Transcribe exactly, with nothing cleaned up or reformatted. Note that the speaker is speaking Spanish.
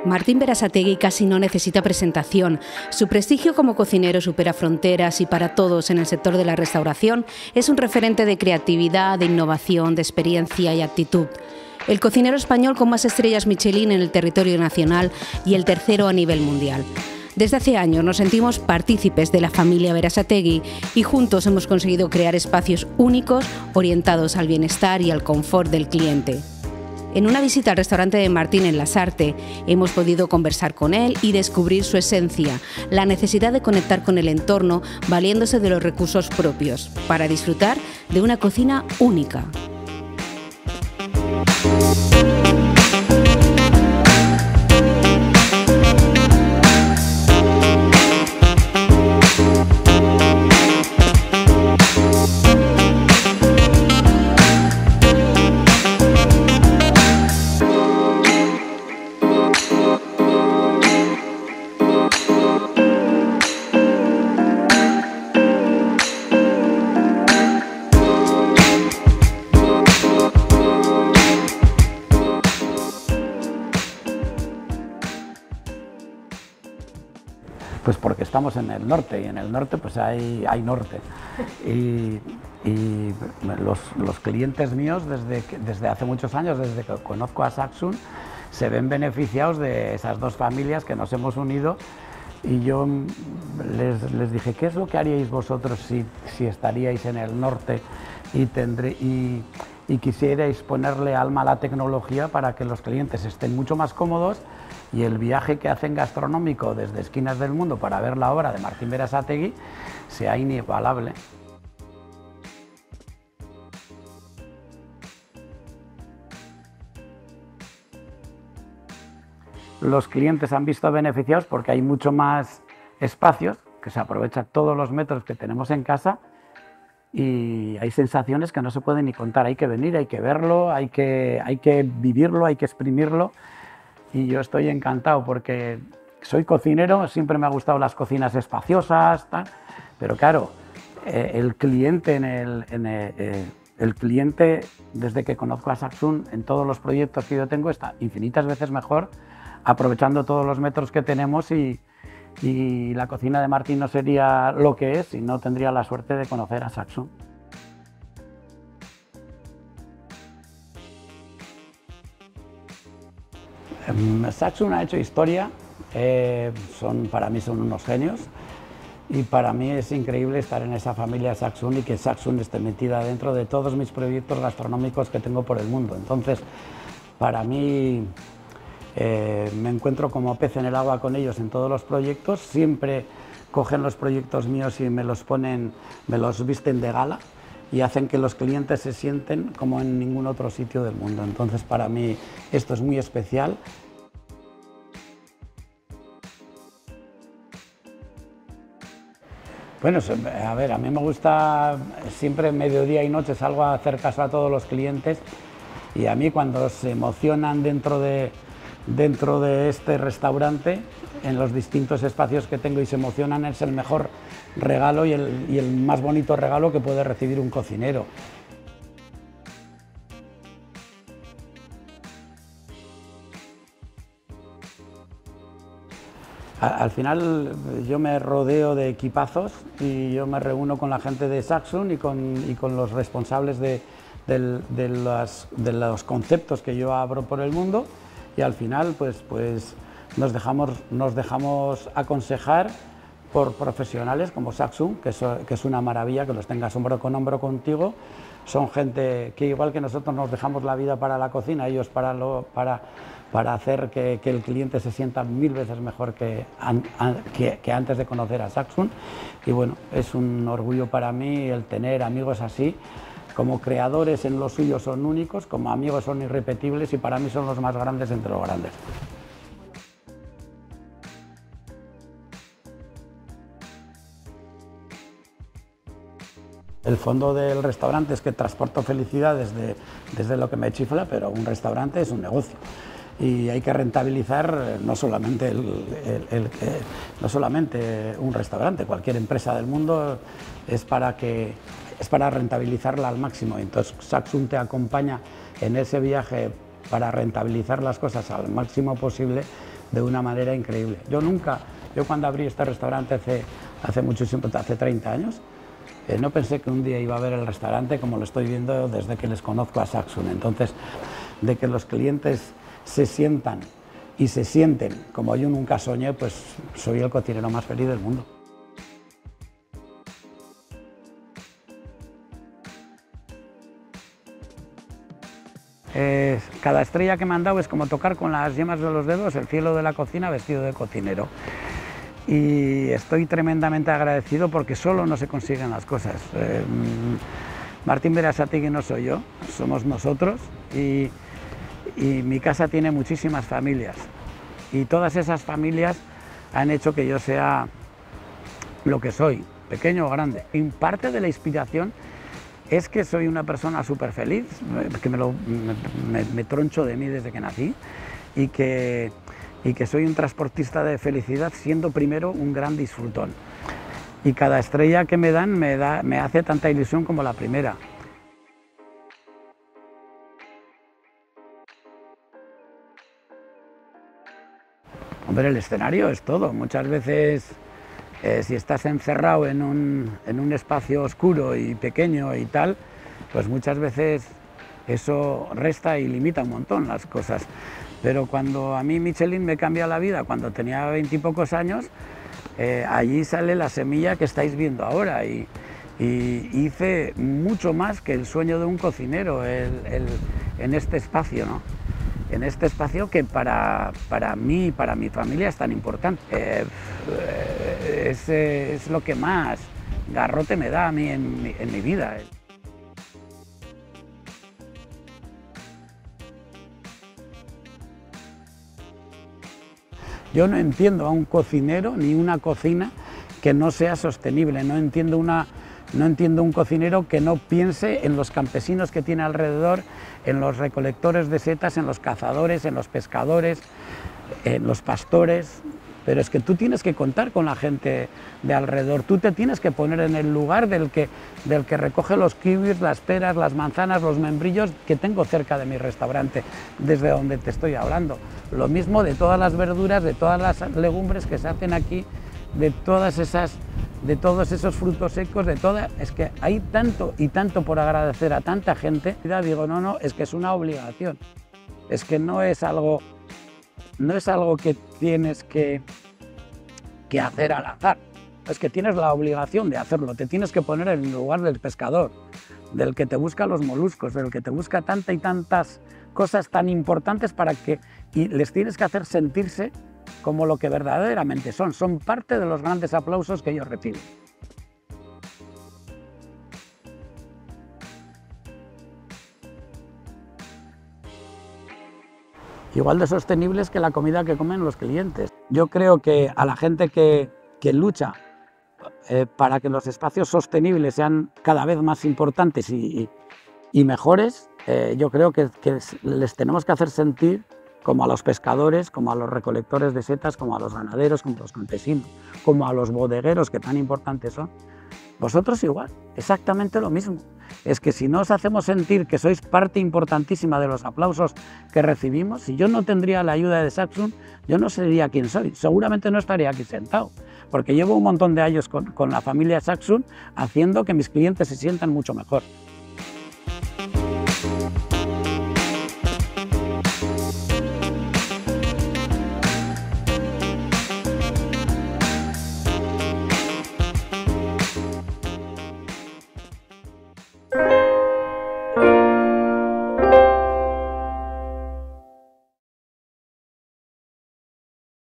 Martín Berasategui casi no necesita presentación. Su prestigio como cocinero supera fronteras y para todos en el sector de la restauración es un referente de creatividad, de innovación, de experiencia y actitud. El cocinero español con más estrellas Michelin en el territorio nacional y el tercero a nivel mundial. Desde hace años nos sentimos partícipes de la familia Berasategui y juntos hemos conseguido crear espacios únicos orientados al bienestar y al confort del cliente. En una visita al restaurante de Martín en Lasarte hemos podido conversar con él y descubrir su esencia, la necesidad de conectar con el entorno valiéndose de los recursos propios, para disfrutar de una cocina única. Pues porque estamos en el norte y en el norte pues hay, hay norte y, y los, los clientes míos desde, que, desde hace muchos años, desde que conozco a Saxum, se ven beneficiados de esas dos familias que nos hemos unido y yo les, les dije, ¿qué es lo que haríais vosotros si, si estaríais en el norte y, tendré, y, y quisierais ponerle alma a la tecnología para que los clientes estén mucho más cómodos y el viaje que hacen gastronómico desde esquinas del mundo para ver la obra de Martín Berasategui sea inigualable? Los clientes han visto beneficiados porque hay mucho más espacios, que se aprovechan todos los metros que tenemos en casa y hay sensaciones que no se pueden ni contar. Hay que venir, hay que verlo, hay que, hay que vivirlo, hay que exprimirlo. Y yo estoy encantado porque soy cocinero, siempre me han gustado las cocinas espaciosas, tal, pero claro, eh, el cliente, en el, en el, eh, el cliente, desde que conozco a Saxum, en todos los proyectos que yo tengo, está infinitas veces mejor, aprovechando todos los metros que tenemos y, y la cocina de Martín no sería lo que es si no tendría la suerte de conocer a Saxum. Saxum ha hecho historia, eh, son, para mí son unos genios y para mí es increíble estar en esa familia Saxum y que Saxum esté metida dentro de todos mis proyectos gastronómicos que tengo por el mundo. Entonces, para mí, eh, me encuentro como pez en el agua con ellos en todos los proyectos, siempre cogen los proyectos míos y me los ponen, me los visten de gala y hacen que los clientes se sienten como en ningún otro sitio del mundo. Entonces, para mí esto es muy especial. Bueno, a ver, a mí me gusta siempre mediodía y noche salgo a hacer caso a todos los clientes y a mí cuando se emocionan dentro de, dentro de este restaurante, en los distintos espacios que tengo y se emocionan, es el mejor regalo y el, y el más bonito regalo que puede recibir un cocinero. Al final yo me rodeo de equipazos y yo me reúno con la gente de Saxum y con, y con los responsables de, de, de, las, de los conceptos que yo abro por el mundo y al final pues, pues nos, dejamos, nos dejamos aconsejar por profesionales como Saxum, que es, que es una maravilla que los tengas hombro con hombro contigo. Son gente que igual que nosotros nos dejamos la vida para la cocina, ellos para, lo, para, para hacer que, que el cliente se sienta mil veces mejor que, an, que, que antes de conocer a Saxum. Y bueno, es un orgullo para mí el tener amigos así. Como creadores en lo suyo son únicos, como amigos son irrepetibles y para mí son los más grandes entre los grandes. El fondo del restaurante es que transporto felicidad desde, desde lo que me chifla, pero un restaurante es un negocio y hay que rentabilizar no solamente, el, el, el, el, no solamente un restaurante, cualquier empresa del mundo es para, que, es para rentabilizarla al máximo. Entonces Saxum te acompaña en ese viaje para rentabilizar las cosas al máximo posible de una manera increíble. Yo nunca, yo cuando abrí este restaurante hace, hace muchísimo, hace treinta años, eh, no pensé que un día iba a ver el restaurante como lo estoy viendo desde que les conozco a Saxum. Entonces, de que los clientes se sientan y se sienten como yo nunca soñé, pues soy el cocinero más feliz del mundo. Eh, cada estrella que me han dado es como tocar con las yemas de los dedos el cielo de la cocina vestido de cocinero. Y estoy tremendamente agradecido porque solo no se consiguen las cosas. Eh, Martín Berasategui no soy yo, somos nosotros, y, y mi casa tiene muchísimas familias. Y todas esas familias han hecho que yo sea lo que soy, pequeño o grande. Y parte de la inspiración es que soy una persona súper feliz, que me, lo, me, me, me troncho de mí desde que nací, y que, y que soy un transportista de felicidad, siendo primero un gran disfrutón. Y cada estrella que me dan me, da, me hace tanta ilusión como la primera. Hombre, el escenario es todo. Muchas veces, eh, si estás encerrado en un, en un espacio oscuro y pequeño y tal, pues muchas veces eso resta y limita un montón las cosas. Pero cuando a mí Michelin me cambia la vida, cuando tenía veintipocos años, eh, allí sale la semilla que estáis viendo ahora, y, y hice mucho más que el sueño de un cocinero el, el, en este espacio, ¿no? En este espacio que para, para mí y para mi familia es tan importante. Eh, es, es lo que más garrote me da a mí en mi, en mi vida. Yo no entiendo a un cocinero ni una cocina que no sea sostenible, no entiendo, una, no entiendo un cocinero que no piense en los campesinos que tiene alrededor, en los recolectores de setas, en los cazadores, en los pescadores, en los pastores. Pero es que tú tienes que contar con la gente de alrededor, tú te tienes que poner en el lugar del que, del que recoge los kiwis, las peras, las manzanas, los membrillos que tengo cerca de mi restaurante, desde donde te estoy hablando. Lo mismo de todas las verduras, de todas las legumbres que se hacen aquí, de todas esas, de todos esos frutos secos, de todas. Es que hay tanto y tanto por agradecer a tanta gente. Digo, no, no, es que es una obligación, es que no es algo... No es algo que tienes que, que hacer al azar, es que tienes la obligación de hacerlo, te tienes que poner en el lugar del pescador, del que te busca los moluscos, del que te busca tanta y tantas cosas tan importantes para que, y les tienes que hacer sentirse como lo que verdaderamente son, son parte de los grandes aplausos que ellos reciben. Igual de sostenibles que la comida que comen los clientes. Yo creo que a la gente que, que lucha eh, para que los espacios sostenibles sean cada vez más importantes y, y, y mejores, eh, yo creo que, que les tenemos que hacer sentir como a los pescadores, como a los recolectores de setas, como a los ganaderos, como a los campesinos, como a los bodegueros, que tan importantes son. Vosotros igual, exactamente lo mismo. Es que si no os hacemos sentir que sois parte importantísima de los aplausos que recibimos, si yo no tendría la ayuda de Saxum, yo no sería quien soy, seguramente no estaría aquí sentado, porque llevo un montón de años con, con la familia Saxum haciendo que mis clientes se sientan mucho mejor.